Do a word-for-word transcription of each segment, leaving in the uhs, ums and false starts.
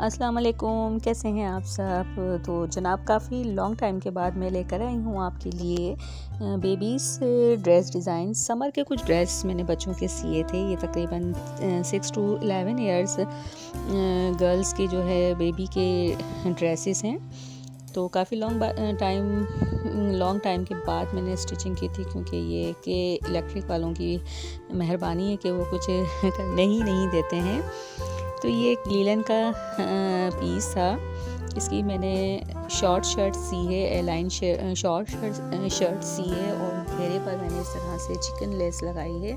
अस्सलाम वालेकुम, कैसे हैं आप सब। तो जनाब काफ़ी लॉन्ग टाइम के बाद मैं लेकर आई हूँ आपके लिए बेबीज़ ड्रेस डिज़ाइन। समर के कुछ ड्रेस मैंने बच्चों के सिए थे। ये तकरीबन six to eleven years girls की जो है बेबी के ड्रेसेस हैं। तो काफ़ी लॉन्ग टाइम लॉन्ग टाइम के बाद मैंने स्टिचिंग की थी, क्योंकि ये कि इलेक्ट्रिक वालों की मेहरबानी है कि वो कुछ करने ही नहीं देते हैं। तो ये एक लीलन का पीस था। इसकी मैंने शॉर्ट शर्ट सी है, एलाइन शॉर्ट शर्ट सी है और घेरे पर मैंने इस तरह से चिकन लेस लगाई है।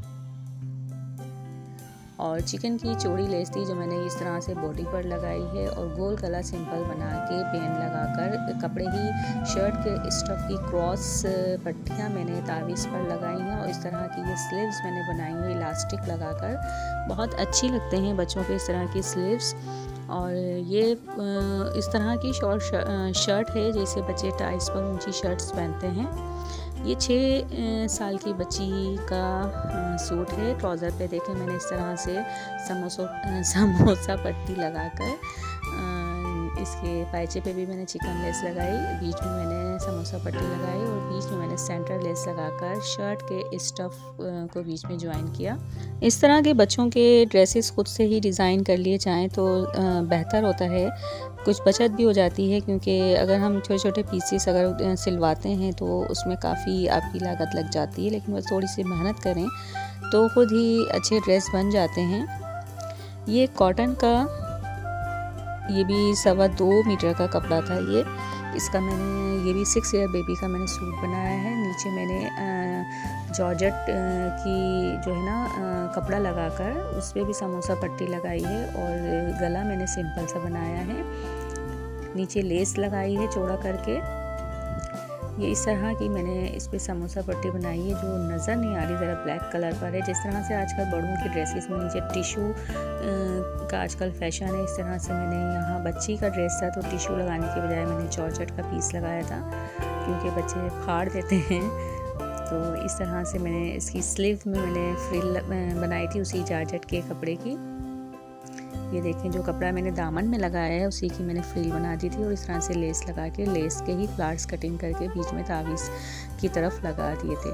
और चिकन की चौड़ी लेस थी जो मैंने इस तरह से बॉडी पर लगाई है, और गोल गला सिंपल बना के पेन लगाकर कपड़े ही शर्ट के स्टफ की क्रॉस पट्टियाँ मैंने तावीज़ पर लगाई हैं। और इस तरह की ये स्लीव्स मैंने बनाई हैं इलास्टिक लगाकर। बहुत अच्छी लगते हैं बच्चों के इस तरह की स्लीव्स। और ये इस तरह की शॉर्ट शर्ट है जैसे बच्चे टाइस पर ऊंची शर्ट्स पहनते हैं। ये छः साल की बच्ची का सूट है। ट्राउज़र पे देखें मैंने इस तरह से समोसा समोसा पट्टी लगाकर, इसके पायचे पे भी मैंने चिकन लेस लगाई, बीच में मैंने समोसा पट्टी लगाई और बीच में मैंने सेंटर लेस लगाकर शर्ट के स्टफ़ को बीच में ज्वाइन किया। इस तरह के बच्चों के ड्रेसेस खुद से ही डिज़ाइन कर लिए जाएँ तो बेहतर होता है, कुछ बचत भी हो जाती है। क्योंकि अगर हम छोटे छोटे पीसेस अगर सिलवाते हैं तो उसमें काफ़ी आपकी लागत लग जाती है, लेकिन बस थोड़ी सी मेहनत करें तो खुद ही अच्छे ड्रेस बन जाते हैं। ये कॉटन का, ये भी सवा दो मीटर का कपड़ा था। ये इसका मैंने ये भी सिक्स ईयर बेबी का मैंने सूट बनाया है। नीचे मैंने जॉर्जेट की जो है ना कपड़ा लगाकर उस पर भी समोसा पट्टी लगाई है, और गला मैंने सिंपल सा बनाया है। नीचे लेस लगाई है चौड़ा करके। ये इस तरह की मैंने इस पर समोसा पट्टी बनाई है जो नज़र नहीं आ रही, ज़रा ब्लैक कलर पर है। जिस तरह से आजकल बड़ों की ड्रेसेस में नीचे टिशू का आजकल फैशन है, इस तरह से मैंने यहाँ बच्ची का ड्रेस था तो टिशू लगाने के बजाय मैंने जॉर्जेट का पीस लगाया था, क्योंकि बच्चे फाड़ देते हैं। तो इस तरह से मैंने इसकी स्लीव में मैंने फ्रिल बनाई थी उसी जॉर्जेट के कपड़े की। ये देखें जो कपड़ा मैंने दामन में लगाया है उसी की मैंने फ्रिल बना दी थी, और इस तरह से लेस लगा के लेस के ही फ्लावर्स कटिंग करके बीच में तावीज़ की तरफ लगा दिए थे।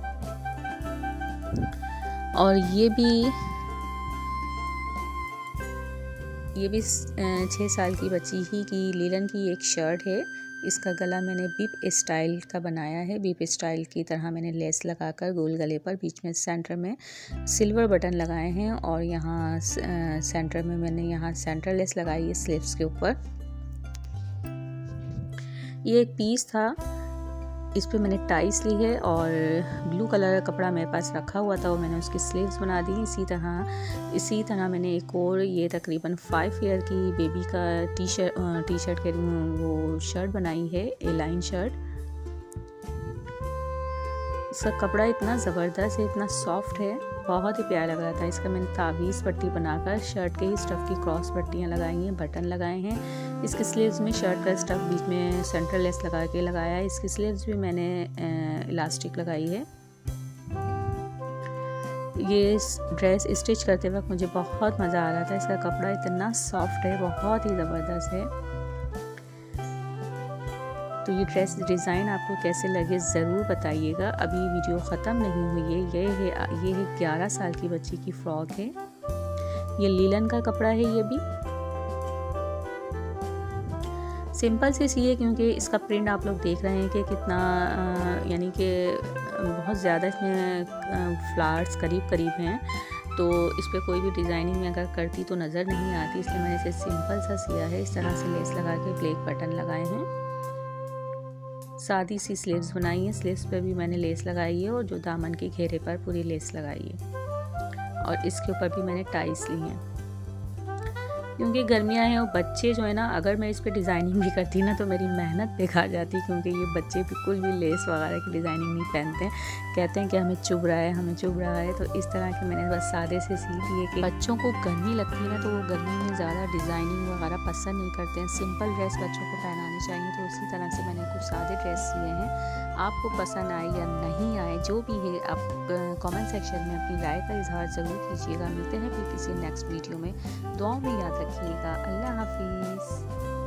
और ये भी ये भी छः साल की बच्ची ही की लीलन की एक शर्ट है। इसका गला मैंने बीप स्टाइल का बनाया है। बीप स्टाइल की तरह मैंने लेस लगाकर गोल गले पर बीच में सेंटर में सिल्वर बटन लगाए हैं, और यहाँ सेंटर में मैंने यहाँ सेंटर लेस लगाई है स्लीव्स के ऊपर। ये एक पीस था, इस पे मैंने टाइस ली है और ब्लू कलर का कपड़ा मेरे पास रखा हुआ था और मैंने उसकी स्लीव्स बना दी। इसी तरह इसी तरह मैंने एक और ये तकरीबन फाइव ईयर की बेबी का टी शर्ट टी शर्ट के वो शर्ट बनाई है, ए लाइन शर्ट। इसका कपड़ा इतना ज़बरदस्त है, इतना सॉफ्ट है, बहुत ही प्यारा लग रहा था। इसका मैंने तावीज़ पट्टी बनाकर शर्ट के ही स्टफ़ की क्रॉस पट्टियाँ लगाई हैं, बटन लगाए हैं। इसके स्लीव्स में शर्ट का स्टफ़ बीच में सेंटर लेस लगा के लगाया है। इसकी स्लीव्स भी मैंने इलास्टिक लगाई है। ये ड्रेस स्टिच करते वक्त मुझे बहुत मज़ा आ रहा था। इसका कपड़ा इतना सॉफ्ट है, बहुत ही ज़बरदस्त है। तो ये ड्रेस डिज़ाइन आपको कैसे लगे ज़रूर बताइएगा। अभी वीडियो ख़त्म नहीं हुई है। ये है ये है ग्यारह साल की बच्ची की फ़्रॉक है। ये लीलन का कपड़ा है। ये भी सिंपल से सी है, क्योंकि इसका प्रिंट आप लोग देख रहे हैं कि कितना यानी कि बहुत ज़्यादा इसमें फ्लावर्स करीब करीब हैं, तो इस पर कोई भी डिज़ाइनिंग में अगर करती तो नज़र नहीं आती, इसलिए मैंने इसे सिंपल सा सिया है। इस तरह से लेस लगा के ब्लैक बटन लगाए हैं। सादी सी स्लीव्स बनाई है, स्लीव्स पे भी मैंने लेस लगाई है और जो दामन के घेरे पर पूरी लेस लगाई है, और इसके ऊपर भी मैंने टाइस ली हैं। क्योंकि गर्मियाँ हैं और बच्चे जो है ना, अगर मैं इस पे डिज़ाइनिंग भी करती ना तो मेरी मेहनत बेकार जाती, क्योंकि ये बच्चे बिल्कुल भी लेस वगैरह की डिज़ाइनिंग नहीं पहनते हैं। कहते हैं कि हमें चुभ रहा है हमें चुभ रहा है तो इस तरह के मैंने बस सादे से सी दिए कि बच्चों को गर्मी लगती है ना, तो वो गर्मी में ज़्यादा डिज़ाइनिंग वगैरह पसंद नहीं करते हैं। सिंपल ड्रेस बच्चों को पहनाने चाहिए, तो उसी तरह से मैंने कुछ सादे ड्रेस सिए हैं। आपको पसंद आए या नहीं आए, जो भी है आप कमेंट सेक्शन में अपनी राय का इजहार ज़रूर कीजिएगा। मिलते हैं फिर किसी नेक्स्ट वीडियो में। दुआओं में याद रखिएगा। अल्लाह हाफिज़।